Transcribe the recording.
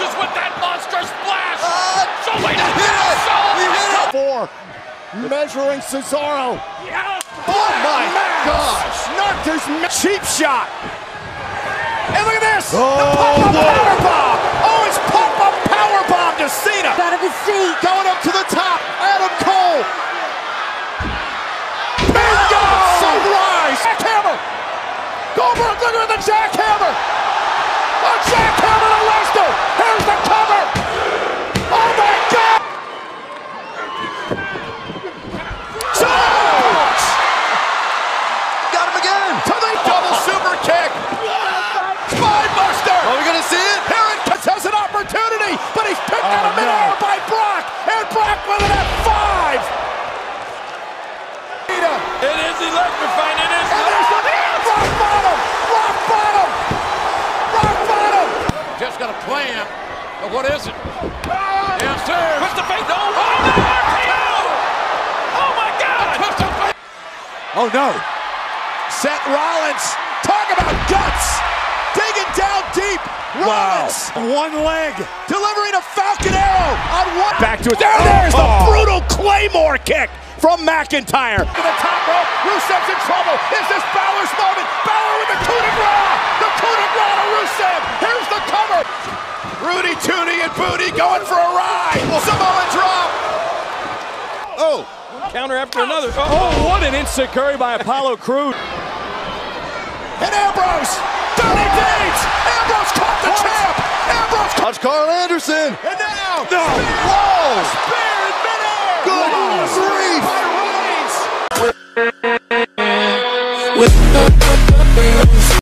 finishes with that monster splash. So wait a minute. 4. Measuring Cesaro. Yeah. Oh my gosh. Knocked his cheap shot. And look at this. The pop-up powerbomb. Oh, it's pop-up powerbomb to Cena. Out of his seat. Going up to the top. Adam Cole. Bingo! Sunrise. Jackhammer. Goldberg looking at the jackhammer. A jackhammer to Lesnar. Here's the cover. Oh my God. Got him again. To the double super kick. Spinebuster. Are we gonna see it? Here it has an opportunity, but he's picked out of midair by Brock, and Brock with an F5. It is electrifying. It is. And there's the rock bottom. Rock bottom. Rock bottom. Just got a plan, but what is it? Yes, sir. Twist of fate. No. Oh, no. RKO. Oh my God. Twist of fate. Oh no. Seth Rollins. Talk about guts. Digging down deep. Rollins. One leg. Delivering a Falcon Arrow on one. Back to it. There's the brutal Claymore kick from McIntyre. To the top rope. Rusev's in trouble. Is this Balor's moment? Balor with the coup de grace. The coup de grace to Rusev. Here's the cover. Rudy, Tootie, and Booty going for a ride. Samoa drop. Oh. Counter after another. Oh, what an instant curry by Apollo Crews. And Ambrose. Dirty Deeds. Ambrose caught the champ. Ambrose caught. Watch Carl Anderson. And now. No. Whoa. Spear in midair. Good grief. By Reigns.